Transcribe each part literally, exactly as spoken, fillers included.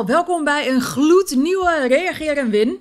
allemaal, welkom bij een gloednieuwe Reageer en Win.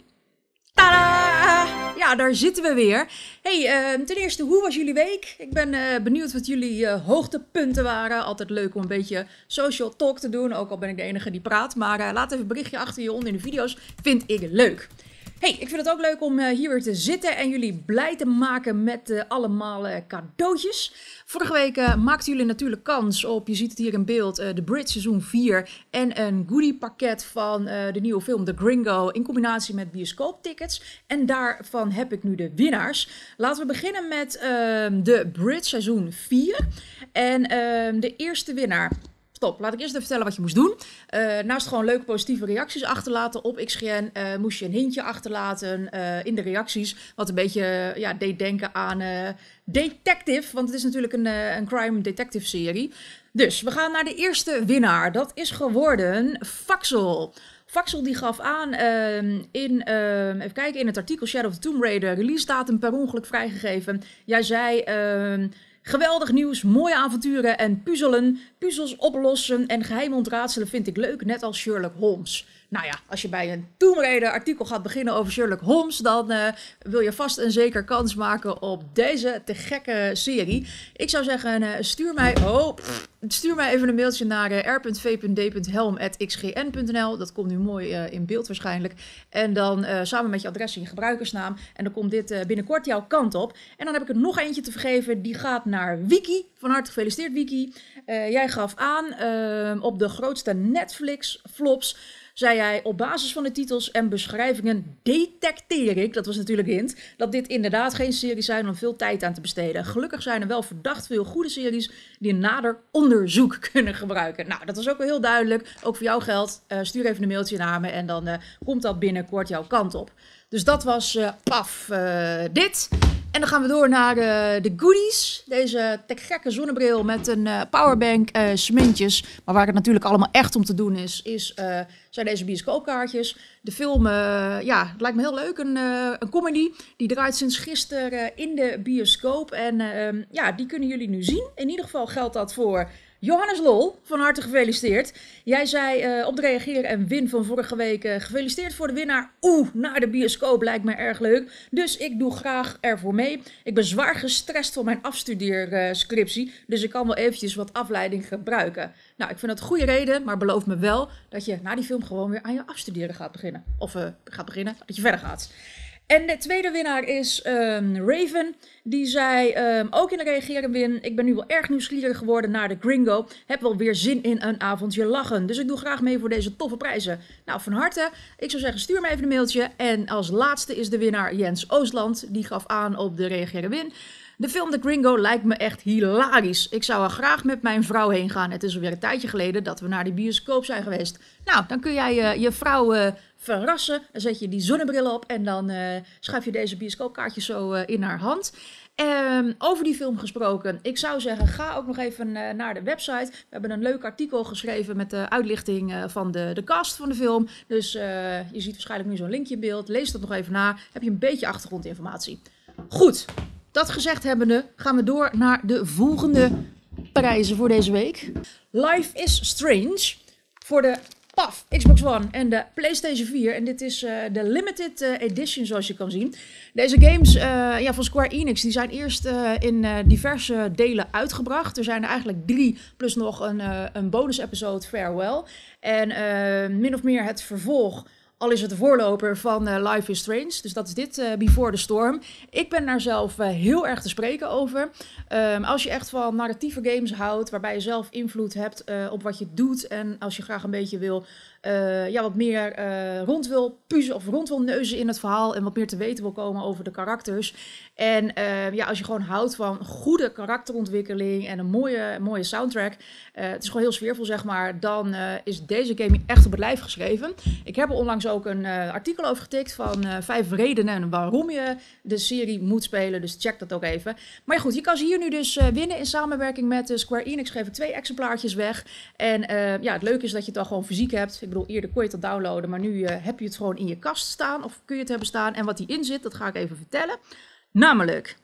Tadaa! Ja, daar zitten we weer. Hey, uh, ten eerste, hoe was jullie week? Ik ben uh, benieuwd wat jullie uh, hoogtepunten waren. Altijd leuk om een beetje social talk te doen, ook al ben ik de enige die praat. Maar uh, laat even een berichtje achter hieronder in de video's, vind ik leuk. Hey, ik vind het ook leuk om uh, hier weer te zitten en jullie blij te maken met uh, allemaal uh, cadeautjes. Vorige week uh, maakten jullie natuurlijk kans op, je ziet het hier in beeld, uh, The Bridge seizoen vier en een goodie pakket van uh, de nieuwe film The Gringo in combinatie met bioscooptickets. En daarvan heb ik nu de winnaars. Laten we beginnen met uh, The Bridge seizoen vier en uh, de eerste winnaar. Stop, laat ik eerst even vertellen wat je moest doen. Uh, naast gewoon leuke positieve reacties achterlaten op X G N, uh, moest je een hintje achterlaten uh, in de reacties. Wat een beetje uh, ja, deed denken aan uh, Detective, want het is natuurlijk een, uh, een crime detective serie. Dus we gaan naar de eerste winnaar. Dat is geworden Faxel. Faxel die gaf aan uh, in, uh, even kijken, in het artikel Shadow of the Tomb Raider, release datum per ongeluk vrijgegeven. Jij zei... Uh, Geweldig nieuws, mooie avonturen en puzzelen. Puzzels oplossen en geheim ontraadselen vind ik leuk, net als Sherlock Holmes. Nou ja, als je bij een Tomb Raider artikel gaat beginnen over Sherlock Holmes, dan uh, wil je vast en zeker kans maken op deze te gekke serie. Ik zou zeggen, uh, stuur mij, oh, pff, stuur mij even een mailtje naar uh, r punt v punt d punt helm apenstaartje x g n punt n l. Dat komt nu mooi uh, in beeld waarschijnlijk. En dan uh, samen met je adres en je gebruikersnaam. En dan komt dit uh, binnenkort jouw kant op. En dan heb ik er nog eentje te vergeven. Die gaat naar Wiki. Van harte gefeliciteerd, Wiki. Uh, jij gaf aan uh, op de grootste Netflix flops. Zei jij, op basis van de titels en beschrijvingen detecteer ik, dat was natuurlijk hint, dat dit inderdaad geen series zijn om veel tijd aan te besteden. Gelukkig zijn er wel verdacht veel goede series die een nader onderzoek kunnen gebruiken. Nou, dat was ook wel heel duidelijk. Ook voor jou geldt, uh, stuur even een mailtje naar me en dan uh, komt dat binnenkort jouw kant op. Dus dat was uh, paf uh, dit. En dan gaan we door naar uh, de goodies. Deze te gekke zonnebril met een uh, powerbank, uh, smintjes. Maar waar het natuurlijk allemaal echt om te doen is, is uh, zijn deze bioscoopkaartjes. De film, uh, ja, het lijkt me heel leuk. Een, uh, een comedy. Die draait sinds gisteren uh, in de bioscoop. En uh, ja, die kunnen jullie nu zien. In ieder geval geldt dat voor... Johannes Lol, van harte gefeliciteerd. Jij zei uh, op de Reageren en Win van vorige week, uh, gefeliciteerd voor de winnaar. Oeh, naar de bioscoop lijkt me erg leuk. Dus ik doe graag ervoor mee. Ik ben zwaar gestrest voor mijn afstudeerscriptie, uh, dus ik kan wel eventjes wat afleiding gebruiken. Nou, ik vind dat een goede reden, maar beloof me wel dat je na die film gewoon weer aan je afstuderen gaat beginnen. Of uh, gaat beginnen, dat je verder gaat. En de tweede winnaar is um, Raven. Die zei um, ook in de Reageren Win. Ik ben nu wel erg nieuwsgierig geworden naar de Gringo. Heb wel weer zin in een avondje lachen. Dus ik doe graag mee voor deze toffe prijzen. Nou, van harte. Ik zou zeggen, stuur me even een mailtje. En als laatste is de winnaar Jens Oostland. Die gaf aan op de Reageren Win. De film The Gringo lijkt me echt hilarisch. Ik zou er graag met mijn vrouw heen gaan. Het is alweer een tijdje geleden dat we naar de bioscoop zijn geweest. Nou, dan kun jij uh, je vrouw uh, verrassen. Dan zet je die zonnebril op en dan uh, schuif je deze bioscoopkaartjes zo uh, in haar hand. Um, over die film gesproken, ik zou zeggen, ga ook nog even uh, naar de website. We hebben een leuk artikel geschreven met de uitlichting uh, van de, de cast van de film. Dus uh, je ziet waarschijnlijk nu zo'n linkje in beeld. Lees dat nog even na. Heb je een beetje achtergrondinformatie. Goed. Dat gezegd hebbende gaan we door naar de volgende prijzen voor deze week. Life is Strange voor de P A F, Xbox One en de PlayStation vier. En dit is uh, de limited uh, edition zoals je kan zien. Deze games uh, ja, van Square Enix die zijn eerst uh, in uh, diverse delen uitgebracht. Er zijn er eigenlijk drie plus nog een, uh, een bonus episode Farewell. En uh, min of meer het vervolg. Al is het de voorloper van uh, Life is Strange. Dus dat is dit, uh, Before the Storm. Ik ben daar zelf uh, heel erg te spreken over. Um, als je echt van narratieve games houdt, waarbij je zelf invloed hebt uh, op wat je doet. En als je graag een beetje wil, uh, ja, wat meer uh, rond wil puzzelen of rond wil neuzen in het verhaal. En wat meer te weten wil komen over de karakters. En uh, ja, als je gewoon houdt van goede karakterontwikkeling en een mooie, mooie soundtrack. Uh, het is gewoon heel sfeervol, zeg maar. Dan uh, is deze game echt op het lijf geschreven. Ik heb er onlangs ook een uh, artikel over getikt van uh, vijf redenen waarom je de serie moet spelen. Dus check dat ook even. Maar ja, goed, je kan ze hier nu dus uh, winnen in samenwerking met uh, Square Enix. Geef ik twee exemplaartjes weg. En uh, ja, het leuke is dat je het dan gewoon fysiek hebt. Ik bedoel, eerder kon je het al downloaden, maar nu uh, heb je het gewoon in je kast staan. Of kun je het hebben staan. En wat hierin zit, dat ga ik even vertellen. Namelijk,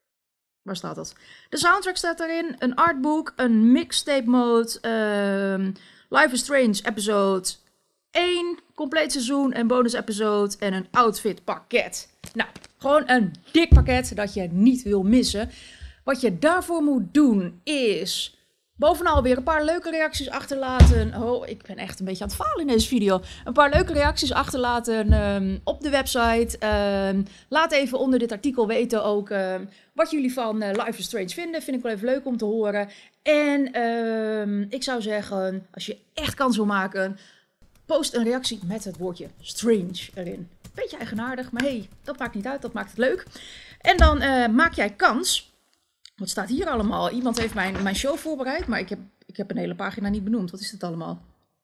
waar staat dat? De soundtrack staat erin, een artbook, een mixtape mode, uh, Life is Strange episode één compleet seizoen, een bonus episode en een outfit pakket. Nou, gewoon een dik pakket dat je niet wil missen. Wat je daarvoor moet doen is bovenal weer een paar leuke reacties achterlaten. Oh, ik ben echt een beetje aan het falen in deze video. Een paar leuke reacties achterlaten um, op de website. Um, laat even onder dit artikel weten ook um, wat jullie van uh, Life is Strange vinden. Vind ik wel even leuk om te horen. En um, ik zou zeggen, als je echt kans wil maken, post een reactie met het woordje strange erin. Beetje eigenaardig, maar hey, dat maakt niet uit. Dat maakt het leuk. En dan uh, maak jij kans. Wat staat hier allemaal? Iemand heeft mijn, mijn show voorbereid, maar ik heb, ik heb een hele pagina niet benoemd. Wat is dit allemaal?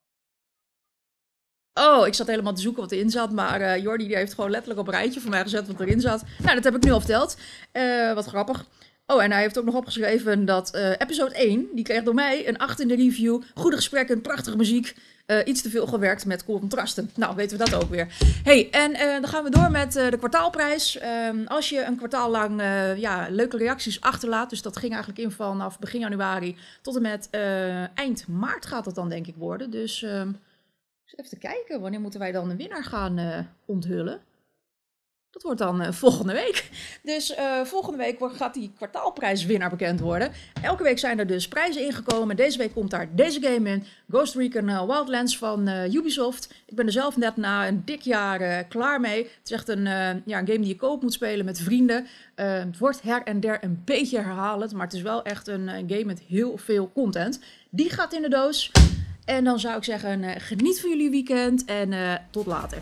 Oh, ik zat helemaal te zoeken wat erin zat, maar uh, Jordi die heeft gewoon letterlijk op een rijtje voor mij gezet wat erin zat. Nou, dat heb ik nu al verteld. Uh, wat grappig. Oh, en hij heeft ook nog opgeschreven dat uh, episode één, die kreeg door mij een acht in de review. Goede gesprekken, prachtige muziek. Uh, iets te veel gewerkt met contrasten. Nou, weten we dat ook weer. Hey, en uh, dan gaan we door met uh, de kwartaalprijs. Um, als je een kwartaal lang uh, ja, leuke reacties achterlaat. Dus dat ging eigenlijk in vanaf begin januari tot en met uh, eind maart gaat dat dan denk ik worden. Dus uh, even te kijken, wanneer moeten wij dan een winnaar gaan uh, onthullen? Dat wordt dan uh, volgende week. Dus uh, volgende week gaat die kwartaalprijswinnaar bekend worden. Elke week zijn er dus prijzen ingekomen. Deze week komt daar deze game in. Ghost Recon uh, Wildlands van uh, Ubisoft. Ik ben er zelf net na een dik jaar uh, klaar mee. Het is echt een, uh, ja, een game die je koop moet spelen met vrienden. Uh, het wordt her en der een beetje herhalend. Maar het is wel echt een, een game met heel veel content. Die gaat in de doos. En dan zou ik zeggen, uh, geniet van jullie weekend. En uh, tot later.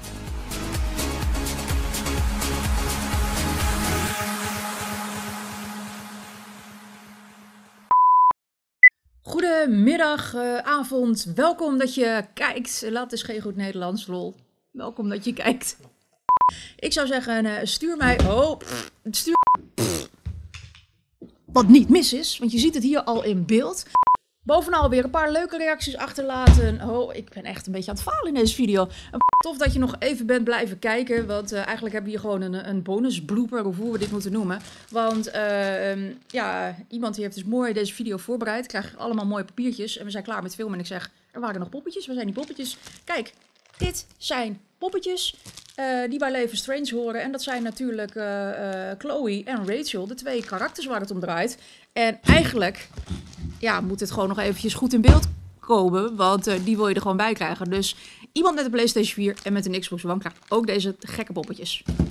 Goedemiddag, uh, avond. Welkom dat je kijkt. Laat eens geen goed Nederlands, lol. Welkom dat je kijkt. Ik zou zeggen, uh, stuur mij... Oh, pff, stuur... Pff, wat niet mis is, want je ziet het hier al in beeld. Bovenal weer een paar leuke reacties achterlaten. Oh, ik ben echt een beetje aan het falen in deze video. Tof dat je nog even bent blijven kijken, want uh, eigenlijk hebben we hier gewoon een, een bonus blooper, of hoe we dit moeten noemen. Want uh, um, ja, iemand die heeft dus mooi deze video voorbereid. Ik krijg allemaal mooie papiertjes en we zijn klaar met filmen. En ik zeg, er waren nog poppetjes. Waar zijn die poppetjes? Kijk, dit zijn poppetjes uh, die bij Life is Strange horen. En dat zijn natuurlijk uh, uh, Chloe en Rachel, de twee karakters waar het om draait. En eigenlijk ja, moet het gewoon nog eventjes goed in beeld komen, want uh, die wil je er gewoon bij krijgen. Dus iemand met een PlayStation vier en met een Xbox One krijgt ook deze gekke poppetjes.